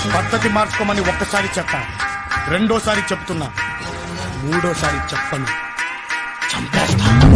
పద్ధతి మార్చుకోమని ఒక్కసారి చెప్పా, రెండోసారి చెప్తున్నా, మూడోసారి చెప్పను, చంపేస్తా.